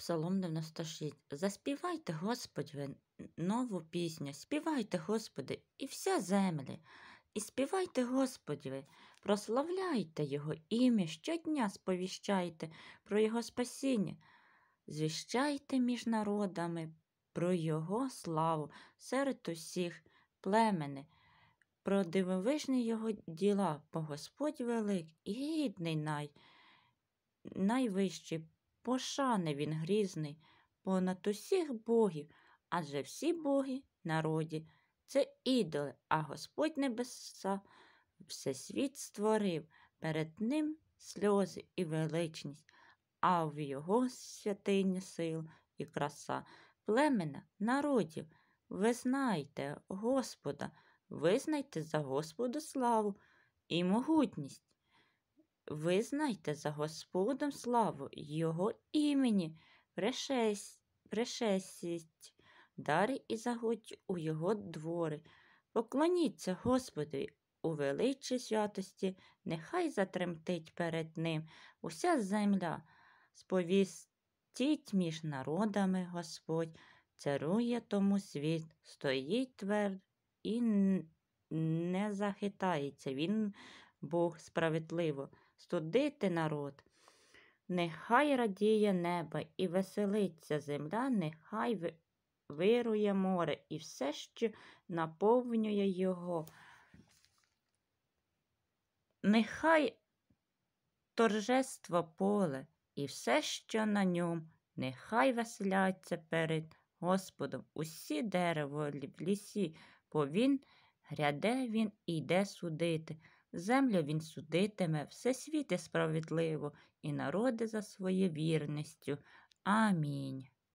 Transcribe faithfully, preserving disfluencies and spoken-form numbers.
Псалом дев'яносто шість. Заспівайте, Господи, нову пісню, співайте, Господи, і вся земля, і співайте, Господи, прославляйте Його ім'я, щодня сповіщайте про Його спасіння, звіщайте між народами про Його славу серед усіх племени, про дивовижні Його діла, бо Господь велик і гідний най, найвищий, пошани він грізний понад усіх богів, адже всі боги народі – це ідоли, а Господь небеса всесвіт створив, перед ним сльози і величність, а в його святині сил і краса. Племена народів, визнайте Господа, визнайте за Господа славу і могутність. Визнайте за Господом славу Його імені, пришестість, дари і заходь у Його двори. Поклоніться Господові у величі святості, нехай затремтить перед Ним уся земля. Сповістіть між народами Господь, царує тому світ, стоїть твердо і не захитається. Він Бог справедливо. Студити народ, нехай радіє небо і веселиться земля, нехай вирує море і все, що наповнює його. Нехай торжество поле і все, що на ньому, нехай веселяться перед Господом усі дерева в лісі, бо він гряде, він іде судити. Землю він судитиме, все світи справедливо, і народи за своєю вірністю. Амінь.